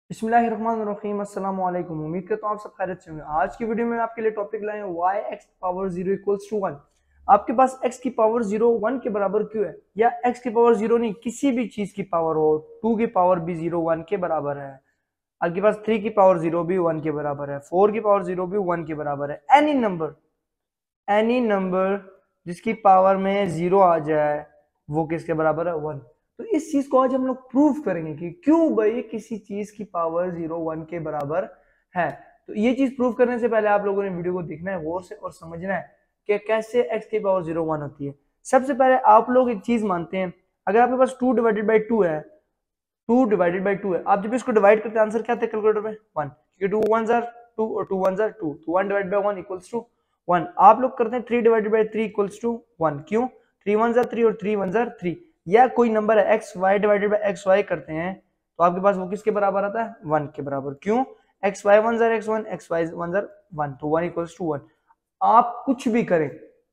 बिस्मिल्लाहिर्रहमानिर्रहीम अस्सलाम वालेकुम। उम्मीद करता हूँ आप सब खैरियत से होंगे। आज की वीडियो में आपके लिए टॉपिक लाए हैं y x power 0 equals to 1। आपके पास x की पावर 0 1 के बराबर क्यों है, या x की पावर 0 नहीं किसी भी चीज की पावर हो, 2 की पावर भी 0 1 के बराबर है। आपके पास 3 की पावर 0 भी 1 के बराबर है, 4 की पावर 0 भी 1 के बराबर है। एनी नंबर जिसकी पावर में 0 आ जाए वो किसके बराबर है, 1। तो इस चीज को आज हम लोग प्रूव करेंगे कि क्यों भाई किसी चीज की पावर 0 1 के बराबर है। तो ये चीज प्रूव करने से पहले आप लोगों ने वीडियो को देखना है गौर से और समझना है कि कैसे x की पावर 0 1 होती है। सबसे पहले आप लोग एक चीज मानते हैं, अगर आपके पास 2 डिवाइडेड बाई 2 है, 2 डिवाइडेड बाई 2 है, आप जब इसको डिवाइड करते हैं आंसर क्या आता है कैलकुलेटर में, 1, क्योंकि 2 1 जार 2 और 2 1 जार 2, तो 1 डिवाइडेड बाई 1 इक्वल्स टू 1। आप लोग करते हैं 3 डिवाइडेड बाई 3 इक्वल्स टू 1, क्यों, 3 1 जार 3 और 3 1 जार 3, या कोई नंबर है x y divided by x y करते हैं तो आपके पास वो किसके बराबर आता है, 1 के बराबर, क्यों, एक्स वाई 1 जार एक्स 1, एक्स वाई 1 जार 1, तो 1 इक्वल्स टू 1। आप कुछ भी करें,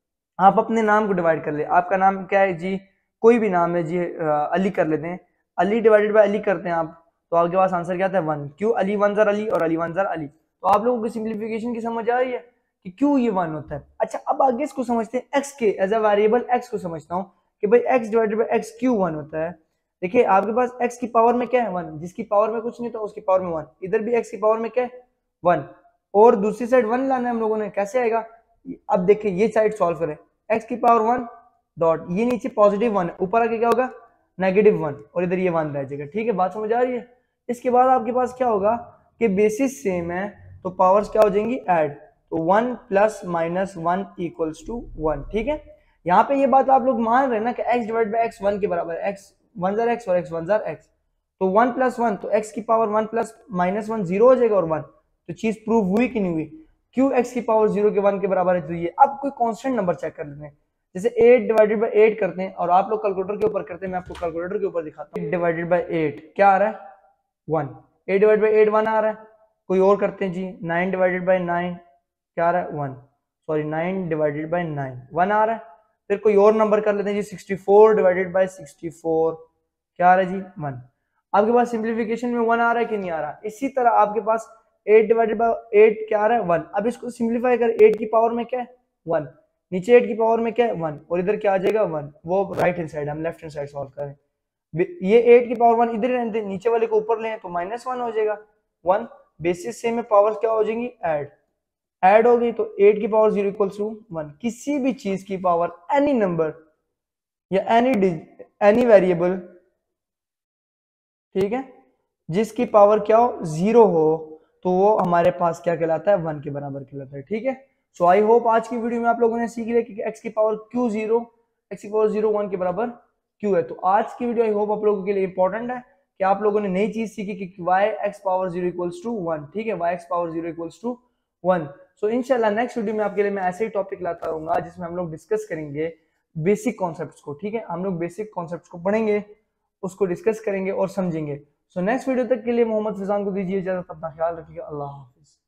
आप अपने नाम को डिवाइड कर ले, आपका नाम क्या है जी, कोई भी नाम है जी, अली कर लेते हैं, अली डिवाइडेड बाय अली करते हैं आप, तो आपके पास आंसर क्या आता है, 1, क्यों, अली 1 जार अली और अली 1 जार अली। तो आप लोगों को सिंप्लीफिकेशन की समझ आ रही है कि क्यों ये 1 होता है। अच्छा, अब आगे इसको समझते हैं, एक्स के एज अ वेरिएबल एक्स को समझता हूँ कि भाई एक्स डिवाइडेड बाय एक्स क्यों 1 होता है। देखिए आपके पास एक्स की पावर में क्या है, 1, जिसकी पावर में कुछ नहीं था उसकी पावर में 1, इधर भी एक्स की पावर में क्या है, 1, और दूसरी साइड 1 लाना है हम लोगों ने, कैसे आएगा, अब देखिए ये साइड सॉल्व करें, x की पावर 1 डॉट, ये नीचे पॉजिटिव 1 है, ऊपर आके क्या होगा नेगेटिव 1, और इधर ये 1 रह जाएगा। ठीक है, बात समझ आ रही है। इसके बाद आपके पास क्या होगा कि बेसिस सेम है तो पावर्स क्या हो जाएंगी, ऐड, तो 1 प्लस माइनस 1 इक्वल्स टू 1। ठीक है, यहाँ पे ये बात आप लोग मान रहे हैं ना कि x डिवाइड बाई x 1 के बराबर है, x 1 जार x और x 1 जार x, तो 1 प्लस 1 तो x की पावर 1 प्लस माइनस 1 0 हो जाएगा और 1, तो चीज प्रूव हुई कि नहीं हुई, क्यों x की पावर 0 के 1 के बराबर है। तो ये अब कोई कांस्टेंट नंबर चेक कर लेते हैं, जैसे 8 डिवाइडेड बाई 8 करते हैं और आप लोग कैलकुलेटर के ऊपर करते हैं, मैं आपको कैलकुलेटर के ऊपर दिखाता हूँ। 8 डिवाइडेड बाई 8 क्या आ रहा है, 1, 8 डिवाइडेड बाई 8 1 आ रहा है। कोई और करते हैं जी, 9 डिवाइडेड बाई 9 क्या आ रहा है, 1, सॉरी 9 डिवाइडेड बाई 9 1 आ रहा है। फिर कोई और नंबर कर लेते हैं जी, 64 डिवाइडेड बाई 64 क्या आ रहा है जी, 1। आपके पास सिंप्लीफिकेशन में 1 आ रहा है कि नहीं आ रहा। इसी तरह आपके पास 8 डिवाइडेड बाई 8 क्या आ रहा है, 1। अब इसको सिंप्लीफाई कर, 8 की पावर में क्या है, 1, नीचे 8 की पावर में क्या है, 1, और इधर क्या आ जाएगा 1, वो राइट हैंड साइड, हम लेफ्ट हैंड साइड सॉल्व करें, ये 8 की पावर 1 इधर रहने, नीचे वाले को ऊपर लें तो माइनस 1 हो जाएगा, 1, बेसिस से में पावर क्या हो जाएंगी, ऐड हो गई, तो 8 की पावर 0 इक्वल्स टू 1। किसी भी चीज की पावर, एनी नंबर या एनी वेरिएबल, ठीक है, जिसकी पावर क्या हो, 0 हो, तो वो हमारे पास क्या कहलाता है, 1 के बराबर कहलाता है। ठीक है, सो आई होप आज की वीडियो में आप लोगों ने सीख लिया कि x की पावर क्यों 0, x की पावर 0 1 के बराबर क्यों है। तो आज की वीडियो आई होप आप लोगों के लिए इंपॉर्टेंट है कि आप लोगों ने नई चीज सीखी कि y x power 0 equals to 1। ठीक है, y x power 0 equals to 1। So इंशाल्लाह नेक्स्ट वीडियो में आपके लिए मैं ऐसे ही टॉपिक लाता रहूंगा जिसमें हम लोग डिस्कस करेंगे बेसिक कॉन्सेप्ट्स को। ठीक है, हम लोग बेसिक कॉन्सेप्ट्स को पढ़ेंगे, उसको डिस्कस करेंगे और समझेंगे। सो नेक्स्ट वीडियो तक के लिए मोहम्मद फिजान को दीजिए इजाजत, अपना ख्याल रखिएगा, अल्लाह हाफिज।